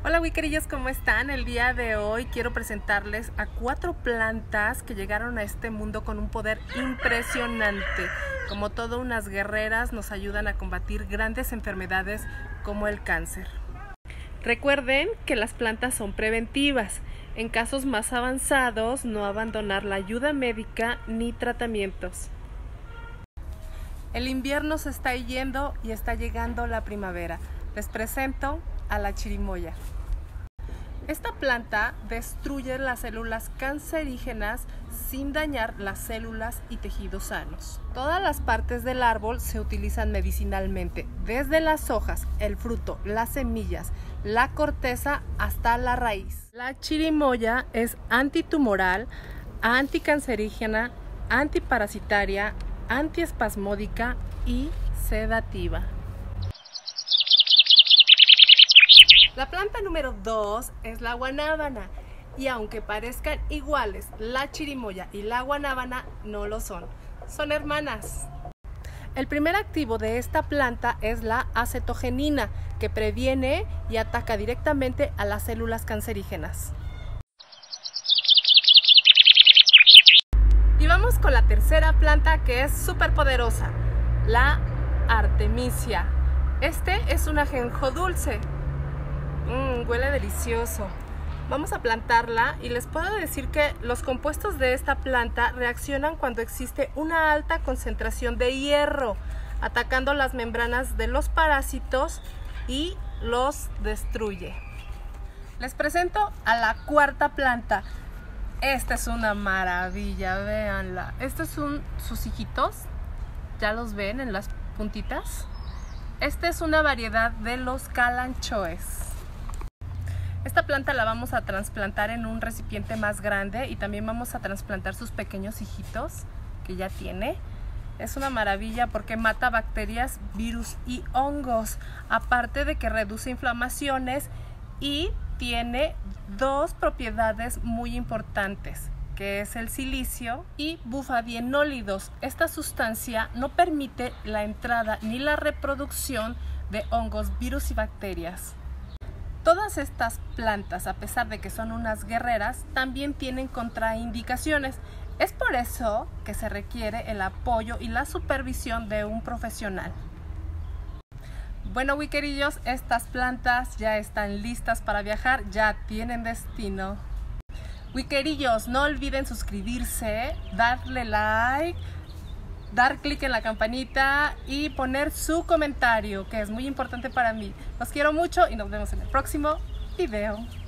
Hola Wickerillos, ¿cómo están? El día de hoy quiero presentarles a 4 plantas que llegaron a este mundo con un poder impresionante. Como todas unas guerreras, nos ayudan a combatir grandes enfermedades como el cáncer. Recuerden que las plantas son preventivas. En casos más avanzados, no abandonar la ayuda médica ni tratamientos. El invierno se está yendo y está llegando la primavera. Les presento a la chirimoya. Esta planta destruye las células cancerígenas sin dañar las células y tejidos sanos. Todas las partes del árbol se utilizan medicinalmente, desde las hojas, el fruto, las semillas, la corteza hasta la raíz. La chirimoya es antitumoral, anticancerígena, antiparasitaria, antiespasmódica y sedativa. La planta número 2 es la guanábana, y aunque parezcan iguales, la chirimoya y la guanábana no lo son, son hermanas. El primer activo de esta planta es la acetogenina, que previene y ataca directamente a las células cancerígenas. Y vamos con la tercera planta, que es súper poderosa, la artemisia. Este es un ajenjo dulce. Huele delicioso. Vamos a plantarla y les puedo decir que los compuestos de esta planta reaccionan cuando existe una alta concentración de hierro, atacando las membranas de los parásitos y los destruye. Les presento a la cuarta planta. Esta es una maravilla, véanla. Estos son sus hijitos, ya los ven en las puntitas. Esta es una variedad de los calanchoes. Esta planta la vamos a trasplantar en un recipiente más grande y también vamos a trasplantar sus pequeños hijitos que ya tiene. Es una maravilla porque mata bacterias, virus y hongos, aparte de que reduce inflamaciones y tiene 2 propiedades muy importantes, que es el silicio y bufadienólidos. Esta sustancia no permite la entrada ni la reproducción de hongos, virus y bacterias. Todas estas plantas, a pesar de que son unas guerreras, también tienen contraindicaciones. Es por eso que se requiere el apoyo y la supervisión de un profesional. Bueno, Wickerillos, estas plantas ya están listas para viajar, ya tienen destino. Wickerillos, no olviden suscribirse, darle like, dar clic en la campanita y poner su comentario, que es muy importante para mí. Los quiero mucho y nos vemos en el próximo video.